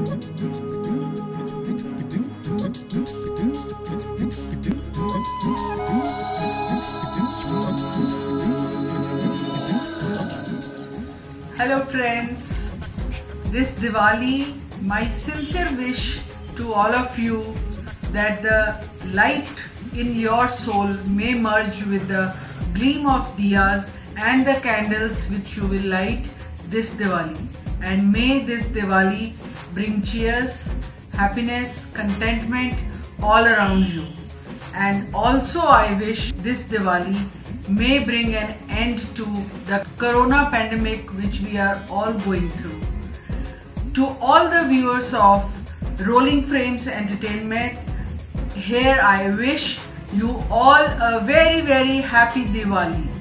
Hello friends, this Diwali my sincere wish to all of you that the light in your soul may merge with the gleam of diyas and the candles which you will light this Diwali, and may this Diwali bring cheers, happiness, contentment all around you. And also I wish this Diwali may bring an end to the corona pandemic which we are all going through. To all the viewers of Rolling Frames Entertainment, here I wish you all a very happy Diwali.